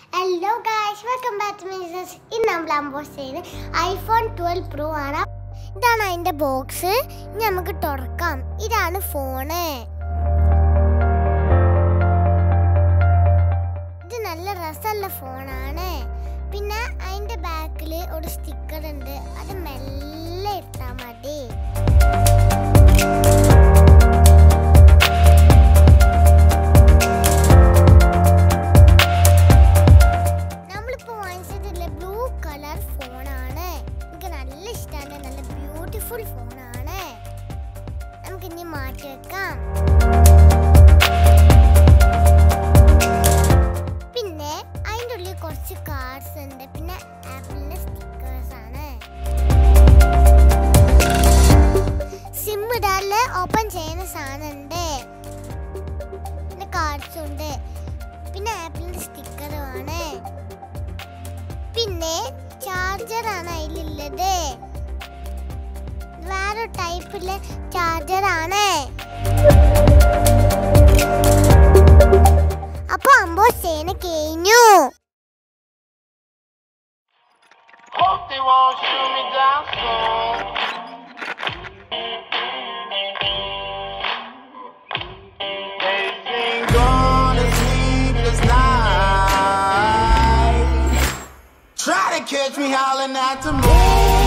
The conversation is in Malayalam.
Hello guys, welcome back to me. In നമ്മൾ അൺബോക്സ് ചെയ്യുന്നത് iPhone 12 Pro ആണ്. ഇതാണ് അതിന്റെ ബോക്സ്. ഇനി നമുക്ക് തുറക്കാം. ഇതാണ് ഫോൺ. ഇത് നല്ല രസമുള്ള ഫോണാണ്. പിന്നെ അതിന്റെ ബാക്കിൽ ഒരു സ്റ്റിക്കർ ഉണ്ട്. അത് മെല്ലെ ഇട്ടാൽ മതി. ഫുൾ ഫോണാണ്. നമുക്ക് ഇനി മാറ്റി വെക്കാം. പിന്നെ അതിൻ്റെ ഉള്ളിൽ കുറച്ച് കാർഡ്സ് ഉണ്ട്. പിന്നെ ആപ്പിളിന്റെ സ്റ്റിക്കേഴ്സ് ആണ്. സിം ഇടാല് ഓപ്പൺ ചെയ്യുന്ന സാധനം ഉണ്ട്. പിന്നെ കാർഡ്സും ഉണ്ട്. പിന്നെ ആപ്പിളിന്റെ സ്റ്റിക്കറും ആണ്. പിന്നെ ചാർജറാണ് അതിലുള്ളത്. വേറെ ടൈപ്പിലെ ചാർജറാണ്. അപ്പൊ അൺബോക്സ് ചെയ്യുന്ന കഴിഞ്ഞു. Try to catch me howling at the moon.